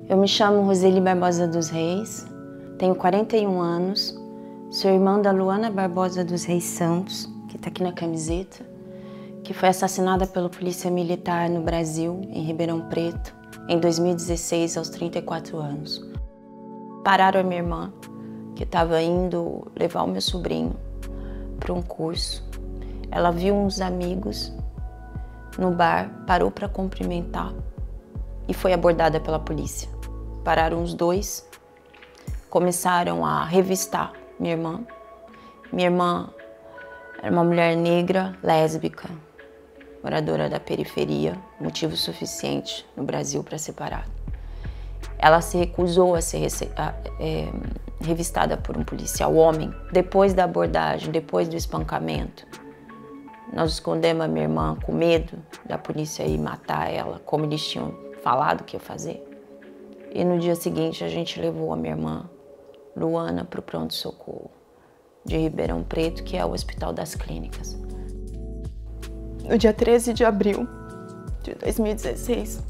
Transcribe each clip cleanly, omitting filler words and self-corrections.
Eu me chamo Roseli Barbosa dos Reis, tenho 41 anos, sou irmã da Luana Barbosa dos Reis Santos, que está aqui na camiseta, que foi assassinada pela polícia militar no Brasil, em Ribeirão Preto, em 2016, aos 34 anos. Pararam a minha irmã, que estava indo levar o meu sobrinho para um curso. Ela viu uns amigos no bar, parou para cumprimentar e foi abordada pela polícia. Pararam os dois, começaram a revistar minha irmã. Minha irmã era uma mulher negra, lésbica, moradora da periferia, motivo suficiente no Brasil para separar. Ela se recusou a ser revistada por um policial homem. Depois da abordagem, depois do espancamento, nós escondemos a minha irmã com medo da polícia ir matar ela, como eles tinham falado que ia fazer. E no dia seguinte a gente levou a minha irmã, Luana, para o pronto-socorro de Ribeirão Preto, que é o Hospital das Clínicas. No dia 13 de abril de 2016,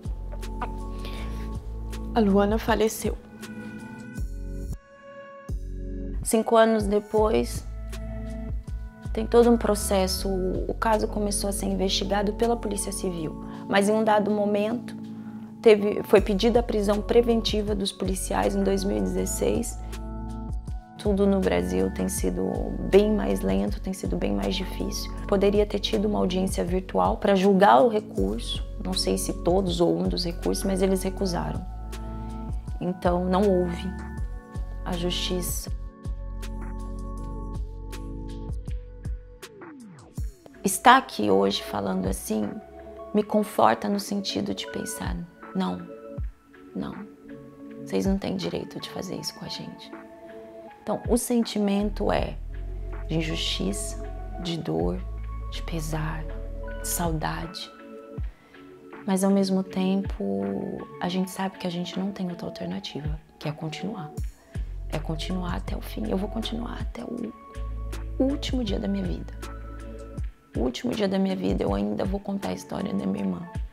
a Luana faleceu. 5 anos depois, tem todo um processo. O caso começou a ser investigado pela Polícia Civil, mas em um dado momento foi pedida a prisão preventiva dos policiais em 2016. Tudo no Brasil tem sido bem mais lento, tem sido bem mais difícil. Poderia ter tido uma audiência virtual para julgar o recurso, não sei se todos ou um dos recursos, mas eles recusaram. Então não houve a justiça. Estar aqui hoje falando assim me conforta no sentido de pensar, não, vocês não têm direito de fazer isso com a gente. Então, o sentimento é de injustiça, de dor, de pesar, de saudade. Mas, ao mesmo tempo, a gente sabe que a gente não tem outra alternativa, que é continuar. É continuar até o fim. Eu vou continuar até o último dia da minha vida. O último dia da minha vida, eu ainda vou contar a história da minha irmã.